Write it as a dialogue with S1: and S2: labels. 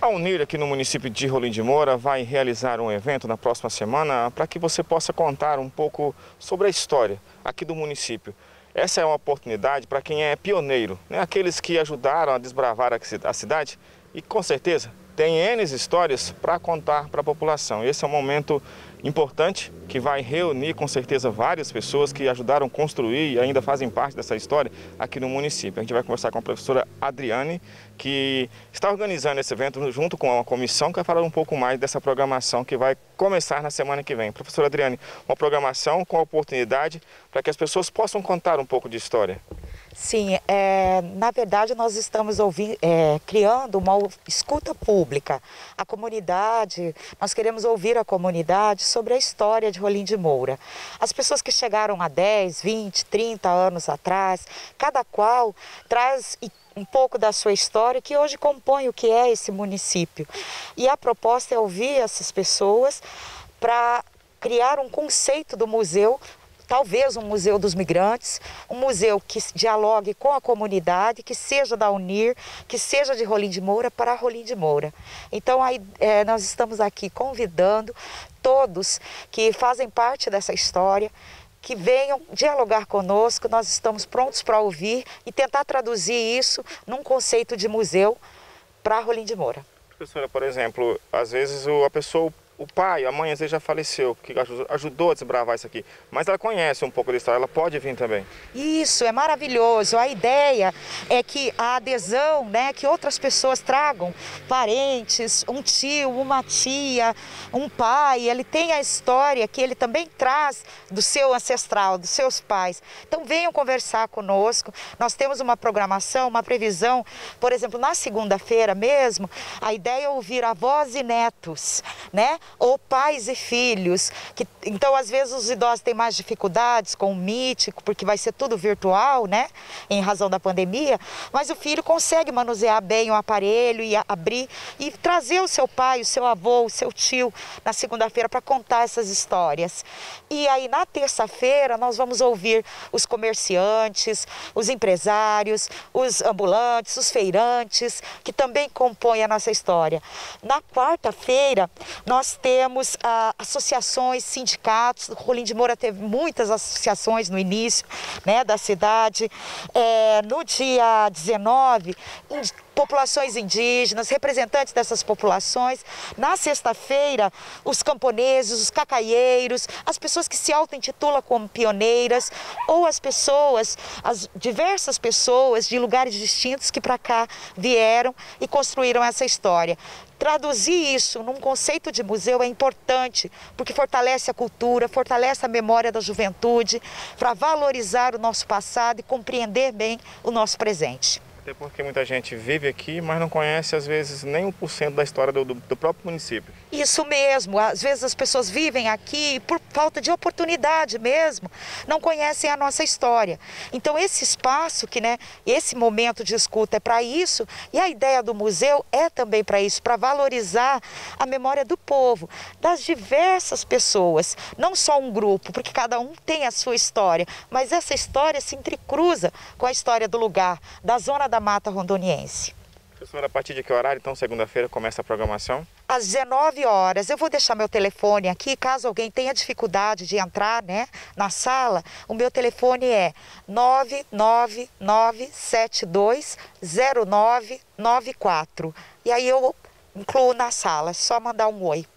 S1: A Unir, aqui no município de Rolim de Moura, vai realizar um evento na próxima semana para que você possa contar um pouco sobre a história aqui do município. Essa é uma oportunidade para quem é pioneiro, né? Aqueles que ajudaram a desbravar a cidade e, com certeza, tem N histórias para contar para a população. Esse é um momento importante que vai reunir, com certeza, várias pessoas que ajudaram a construir e ainda fazem parte dessa história aqui no município. A gente vai conversar com a professora Adriane, que está organizando esse evento junto com a comissão, que vai falar um pouco mais dessa programação que vai começar na semana que vem. Professora Adriane, uma programação com a oportunidade para que as pessoas possam contar um pouco de história.
S2: Sim, na verdade nós estamos criando uma escuta pública. A comunidade, nós queremos ouvir a comunidade sobre a história de Rolim de Moura. As pessoas que chegaram há 10, 20, 30 anos atrás, cada qual traz um pouco da sua história que hoje compõe o que é esse município. E a proposta é ouvir essas pessoas para criar um conceito do museu. Talvez um museu dos migrantes, um museu que dialogue com a comunidade, que seja da Unir, que seja de Rolim de Moura para Rolim de Moura. Então nós estamos aqui convidando todos que fazem parte dessa história, que venham dialogar conosco. Nós estamos prontos para ouvir e tentar traduzir isso num conceito de museu para Rolim de Moura.
S1: Professora, por exemplo, às vezes o pai, a mãe, às vezes já faleceu, que ajudou a desbravar isso aqui, mas ela conhece um pouco da história, ela pode vir também.
S2: Isso, é maravilhoso. A ideia é que a adesão, né, que outras pessoas tragam, parentes, um tio, uma tia, um pai, ele tem a história que ele também traz do seu ancestral, dos seus pais. Então venham conversar conosco. Nós temos uma programação, uma previsão, por exemplo, na segunda-feira mesmo, a ideia é ouvir avós e netos, né? Ou pais e filhos, então às vezes os idosos têm mais dificuldades com o mítico, porque vai ser tudo virtual, né, em razão da pandemia, mas o filho consegue manusear bem o aparelho e abrir e trazer o seu pai, o seu avô, o seu tio na segunda-feira para contar essas histórias. E aí na terça-feira nós vamos ouvir os comerciantes, os empresários, os ambulantes, os feirantes, que também compõem a nossa história. Na quarta-feira nós temos associações, sindicatos. Rolim de Moura teve muitas associações no início, né, da cidade. No dia 19, populações indígenas, representantes dessas populações. Na sexta-feira, os camponeses, os cacaieiros, as pessoas que se auto-intitulam como pioneiras, ou as diversas pessoas de lugares distintos que para cá vieram e construíram essa história. Traduzir isso num conceito de museu é importante, porque fortalece a cultura, fortalece a memória da juventude, para valorizar o nosso passado e compreender bem o nosso presente.
S1: Até porque muita gente vive aqui, mas não conhece, às vezes, nem 1% da história do próprio município.
S2: Isso mesmo, às vezes as pessoas vivem aqui por falta de oportunidade mesmo, não conhecem a nossa história. Então esse espaço, esse momento de escuta é para isso, e a ideia do museu é também para isso, para valorizar a memória do povo, das diversas pessoas, não só um grupo, porque cada um tem a sua história, mas essa história se entrecruza com a história do lugar, da zona da Mata Rondoniense.
S1: Professora, a partir de que horário, então, segunda-feira, começa a programação?
S2: Às 19 horas. Eu vou deixar meu telefone aqui, caso alguém tenha dificuldade de entrar, né, na sala. O meu telefone é 999720994. E aí eu incluo na sala, é só mandar um oi.